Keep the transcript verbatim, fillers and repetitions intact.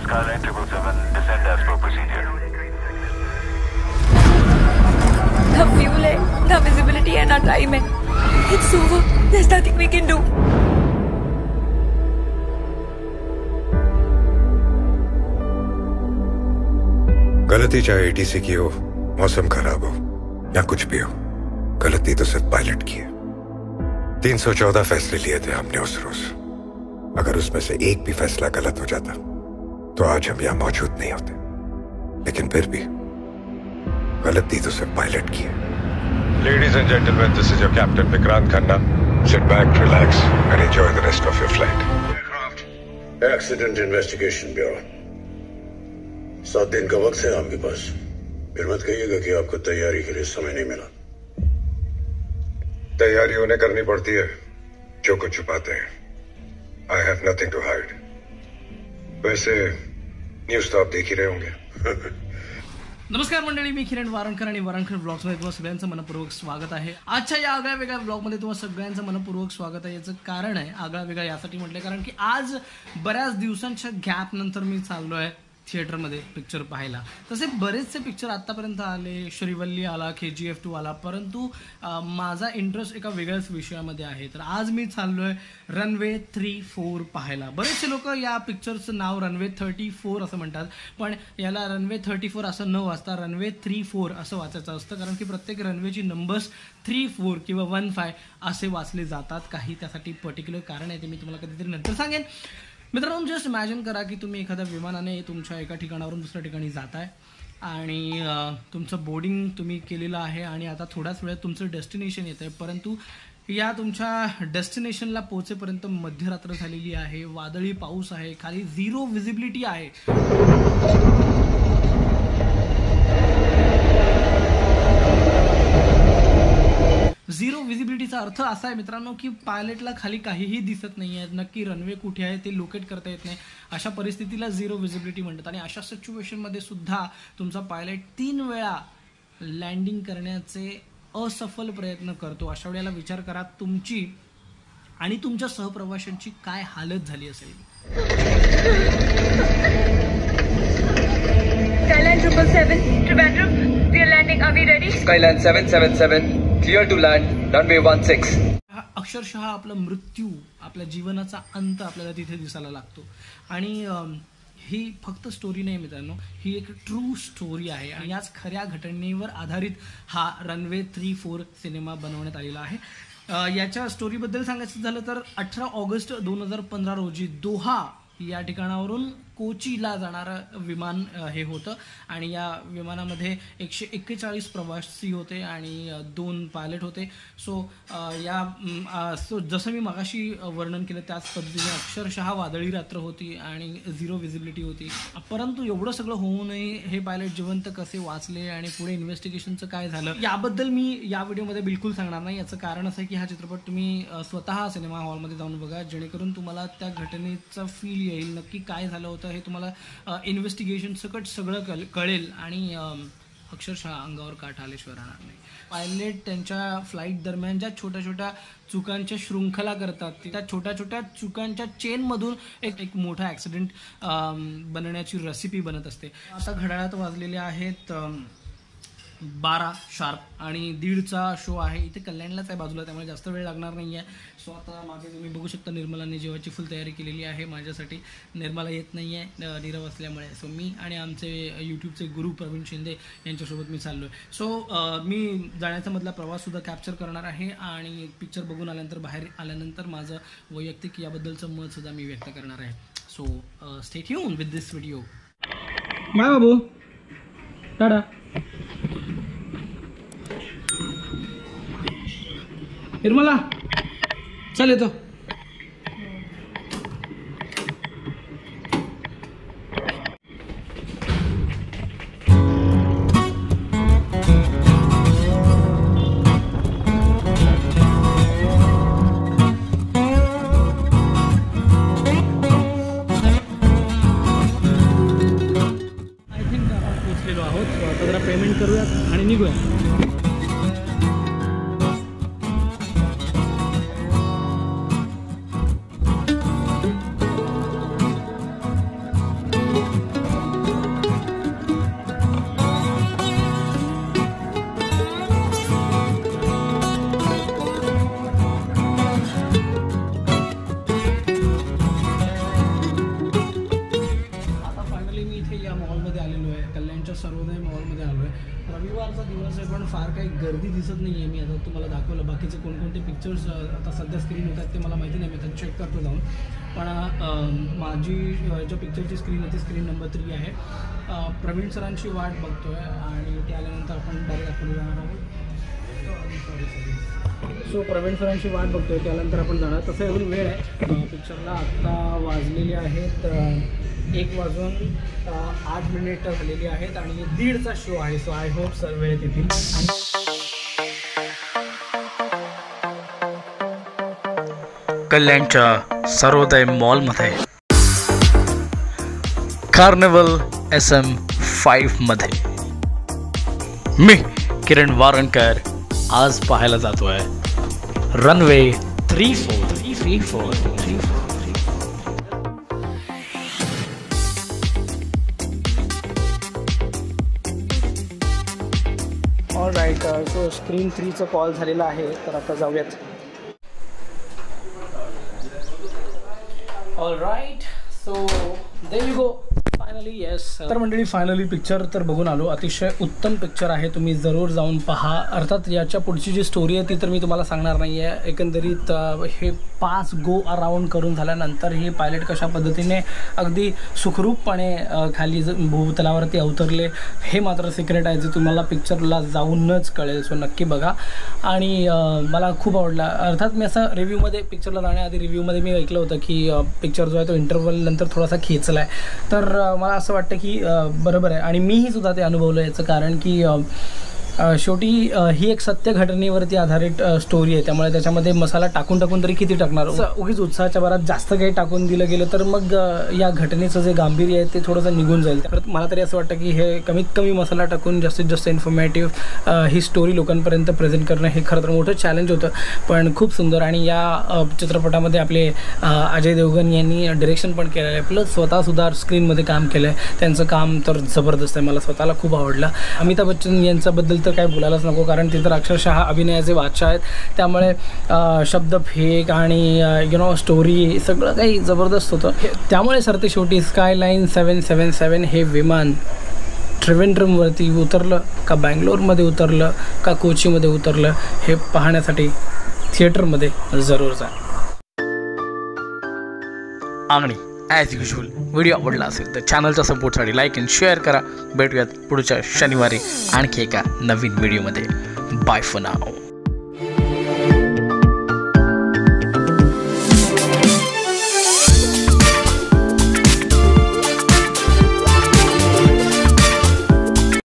Skyline triple seven, descend as per procedure. The fuel है, the visibility है, ना time है. It's over. There's nothing we can do. गलती चाहे ATC की हो, मौसम खराब हो या कुछ भी हो, गलती तो सिर्फ पायलट की है। तीन सौ चौदह फैसले लिए थे हमने उस रोज। अगर उसमें से एक भी फैसला गलत हो जाता तो आज हम यहां मौजूद नहीं होते। लेकिन फिर भी गलती तो सिर्फ पायलट की है। Ladies and gentleman, this is your captain Vikrant Khanna. Sit back, relax and enjoy the rest of your flight. Accident investigation bureau, सात दिन का वक्त है आपके पास। फिर मत कहिएगा कि आपको तैयारी के लिए समय नहीं मिला। तैयारी उन्हें करनी पड़ती है जो कुछ छुपाते हैं। I have nothing to hide. वैसे न्यूज तो आप देख ही रहे होंगे। नमस्कार मंडळी, मी किरण वारणकर आणि वारणकर ब्लॉग्समध्ये तुम्हाला सगळ्यांचं मनपूर्वक स्वागत आहे। आजच्या या आगळ्या वेगळ्या ब्लॉगमध्ये तुम्हाला सगळ्यांचं मनपूर्वक स्वागत आहे। याचं कारण आहे आगळा वेगळा यासाठी म्हटलं कारण की आज बऱ्याच दिवसांच्या गॅप नंतर मी चाललो आहे थिएटरमध्ये पिक्चर पाहायला। तसे बरेचसे पिक्चर आत्तापर्यंत आले, श्रीवल्ली आला, के जी एफ टू आला, परंतु माझा इंटरेस्ट एका वेगळ्याच विषयामध्ये आहे। तर आज मी चाललो आहे रनवे थ्री फोर पाहायला। बरेचसे लोक या पिक्चरचं नाव रनवे थर्टी फोर असं म्हणतात, पण याला रनवे थर्टी फोर असं न वाचता रनवे थ्री फोर असं वाचायचं असतं, कारण की प्रत्येक रनवेची नंबर्स थ्री फोर किंवा वन फाय असे वाचले जातात। काही त्यासाठी पर्टिक्युलर कारण आहे, ते मी तुम्हाला कधीतरी नंतर सांगेन। मित्रांनो, जस्ट इमॅजिन करा की तुम्ही एखाद्या विमानाने तुमच्या एका ठिकाणावरून दुसऱ्या ठिकाणी जाताय आणि तुमचं बोर्डिंग तुम्ही केलेलं आहे आणि आता थोड्याच वेळात तुमचं डेस्टिनेशन येतं आहे, परंतु या तुमच्या डेस्टिनेशनला पोहोचेपर्यंत मध्यरात्र झालेली आहे, वादळी पाऊस आहे, खाली झिरो व्हिजिबिलिटी आहे। झिरो व्हिजिबिलिटीचा अर्थ असा आहे मित्रांनो की पायलटला खाली काहीही दिसत नाही आहे, नक्की रनवे कुठे आहे ते लोकेट करता येत नाही। अशा परिस्थितीला झिरो व्हिजिबिलिटी म्हणतात आणि अशा सिच्युएशनमध्ये सुद्धा तुमचा पायलट तीन वेळा लँडिंग करण्याचे असफल प्रयत्न करतो। अशा वेळेला विचार करा तुमची आणि तुमच्या सहप्रवाशांची काय हालत झाली असेल। Skyline triple seven, Trivandrum, we are landing. Are we ready? Skyline seven seven seven, clear to land, runway one six. अक्षरशः आपला मृत्यू, आपल्या जीवनाचा अंत आपल्याला तिथे दिसायला लागतो आणि ही फक्त स्टोरी नाही मित्रांनो, ही एक ट्रू स्टोरी आहे आणि याच खऱ्या घटनेवर आधारित हा रनवे थ्री फोर सिनेमा बनवण्यात आलेला आहे। याच्या स्टोरीबद्दल सांगायचं झालं तर अठरा ऑगस्ट दोन हजार पंधरा रोजी दोहा या ठिकाणावरून कोचीला जाणारं विमान हे होतं आणि या विमानामध्ये एकशे एक्केचाळीस प्रवासी होते आणि दोन पायलट होते। सो या सो जसं मी मगाशी वर्णन केलं त्याच पद्धतीने अक्षरशः वादळी रात्र होती आणि झिरो व्हिजिबिलिटी होती, परंतु एवढं सगळं होऊनही हे पायलट जिवंत कसे वाचले आणि पुढे इन्व्हेस्टिगेशनचं काय झालं याबद्दल मी या व्हिडिओमध्ये बिलकुल सांगणार नाही। याचं कारण असं आहे की हा चित्रपट तुम्ही स्वतः सिनेमा हॉलमध्ये जाऊन बघा, जेणेकरून तुम्हाला त्या घटनेचा फील येईल, नक्की काय झालं होतं हे तुम्हाला इन्व्हेस्टिगेशन सकट सगळं कळेल आणि अक्षरशः अंगावर काठ आल्याशिवाय राहणार नाही। पायलट त्यांच्या फ्लाईट दरम्यान ज्या छोट्या छोट्या चुकांच्या शृंखला करतात, त्या छोट्या छोट्या चुकांच्या चेनमधून एक एक मोठा ॲक्सिडेंट बनण्याची रेसिपी बनत असते। आता घड्याळात वाजलेले आहेत बारा शार्प आणि दीडचा शो आहे। इथे कल्याणलाच आहे बाजूला, त्यामुळे जास्त वेळ लागणार नाही आहे। सो आता मागे तुम्ही बघू शकता निर्मलाने जेवायची फुल तयारी केलेली आहे माझ्यासाठी। निर्मला येत नाही आहे नीरव असल्यामुळे, सो मी आणि आमचे यूट्यूबचे गुरु प्रवीण शिंदे यांच्यासोबत मी चाललो आहे। सो मी जाण्याचा मधला प्रवाससुद्धा कॅप्चर करणार आहे आणि पिक्चर बघून आल्यानंतर बाहेर आल्यानंतर माझं वैयक्तिक याबद्दलचं मतसुद्धा मी व्यक्त करणार आहे। So stay tune with this video. Bye बाबू, टाटा। निर्मला चल येतो। आय थिंक आपण पोचलेलो आहोत, आता जरा पेमेंट करूयात आणि निघूया। सर्वोदय मॉलमध्ये आलो आहे. रविवारचा दिवस आहे पण फार काही गर्दी दिसत नाही आहे. मी आता तुम्हाला दाखवलं बाकीचे कोणकोणते पिक्चर्स आता सध्या स्क्रीन होत आहेत ते मला माहिती नाही, मी आता चेक करतो जाऊन. पण माझी ज्या पिक्चरची स्क्रीन आहे ती स्क्रीन नंबर थ्री आहे. प्रवीण सरांची वाट बघतो आहे आणि ते आल्यानंतर आपण डायरेक्ट आपण जाणार आहोत. सॉरी सॉरी सो प्रवीण सरांची वाट बघतो आहे त्यानंतर आपण जाणार. तसं अजून वेळ आहे पिक्चरला. आत्ता वाजलेली आहेत एक वाजून आठ मिनिट झालेली आहेत आणि दीडचा शो आहे. सो आय होप सर वेळेत येतील. कल्याणच्या सर्वोदय मॉलमध्ये कार्निवल एस एम फाईव्हमध्ये मी किरण वारणकर आज पाहायला जातोय runway three four three four three four. All right. So screen थ्रीचा कॉल झालेला आहे तर आता जाऊयात. All right. So there you go. Finally yes. तर मंडळी फायनली पिक्चर तर बघून आलो. अतिशय उत्तम पिक्चर आहे, तुम्ही जरूर जाऊन पहा. अर्थात याच्या पुढची जी स्टोरी आहे ती तर मी तुम्हाला सांगणार नाही आहे. एकंदरीत हे पाच गो अराऊंड करून झाल्यानंतर हे पायलट कशा पद्धतीने अगदी सुखरूपपणे खाली भूतलावरती अवतरले हे मात्र सिक्रेट आहे जे तुम्हाला पिक्चरला जाऊनच कळेल. सो नक्की बघा. आणि मला खूप आवडला. अर्थात मी असं रिव्ह्यूमध्ये पिक्चरला जाण्याआधी रिव्ह्यूमध्ये मी ऐकलं होतं की पिक्चर जो आहे तो इंटरव्हल नंतर थोडासा खेचला आहे. तर मला असं वाटतं की बरोबर आहे आणि मीही सुद्धा ते अनुभवलं. याचं कारण की शेवटी ही एक सत्य घटनेवरती आधारित स्टोरी आहे त्यामुळे त्याच्यामध्ये मसाला टाकून टाकून तरी किती टाकणार. उगीच उत्साहाच्या भरात जास्त काही टाकून दिलं गेलं तर मग या घटनेचं जे गांभीर्य आहे ते थोडंसं निघून जाईल. तर मला तरी असं वाटतं की हे कमीत कमी मसाला टाकून जास्तीत जास्त इन्फॉर्मेटिव्ह ही स्टोरी लोकांपर्यंत प्रेझेंट करणं हे खरं तर मोठं चॅलेंज होतं पण खूप सुंदर. आणि या चित्रपटामध्ये आपले अजय देवगन यांनी डिरेक्शन पण केलेलं आहे प्लस स्वतःसुद्धा स्क्रीनमध्ये काम केलं आहे. त्यांचं काम तर जबरदस्त आहे, मला स्वतःला खूप आवडलं. अमिताभ बच्चन यांच्याबद्दल तर काय बोलायलाच नको कारण ते तर अक्षरशः अभिनयाचे बादशाह आहेत. त्यामुळे शब्द फेक आणि यु नो स्टोरी सगळं काही जबरदस्त होतं. त्यामुळे सर ते शेवटी स्कायलाईन सेवन सेवन सेवन हे विमान ट्रिवेंड्रमवरती उतरलं का बँगलोरमध्ये उतरलं का कोचीमध्ये उतरलं हे पाहण्यासाठी थिएटरमध्ये जरूर जा. आणि ॲज युजल व्हिडिओ आवडला असेल तर चॅनलच्या सपोर्टसाठी लाईक अँड शेअर करा. भेटूयात पुढच्या शनिवारी आणखी एका नवीन व्हिडिओमध्ये. Bye for now.